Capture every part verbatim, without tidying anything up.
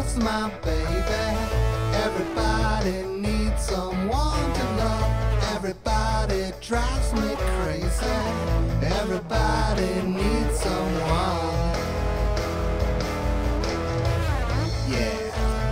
loves my baby. Everybody needs someone to love. Everybody drives me crazy. Everybody needs someone. Yeah.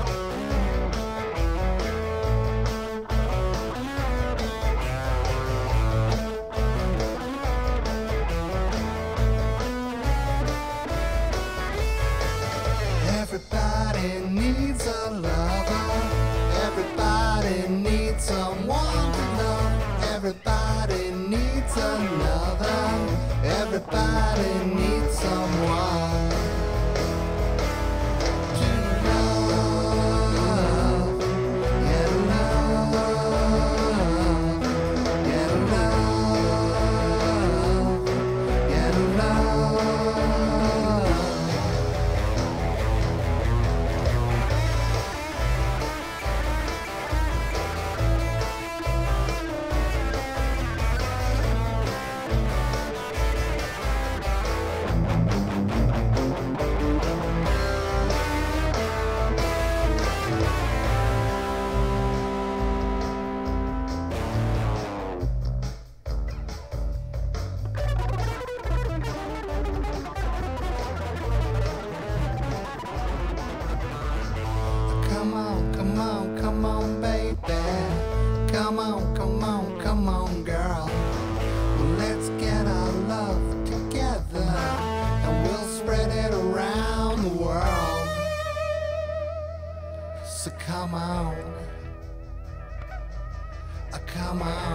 Everybody needs a lover. Everybody needs someone to love. Everybody needs another. Everybody needs someone to love. Yeah, love. Yeah, love. Yeah, love. Come on, come on, come on, baby. Come on, come on, come on, girl. Let's get our love together and we'll spread it around the world. So come on, uh, come on.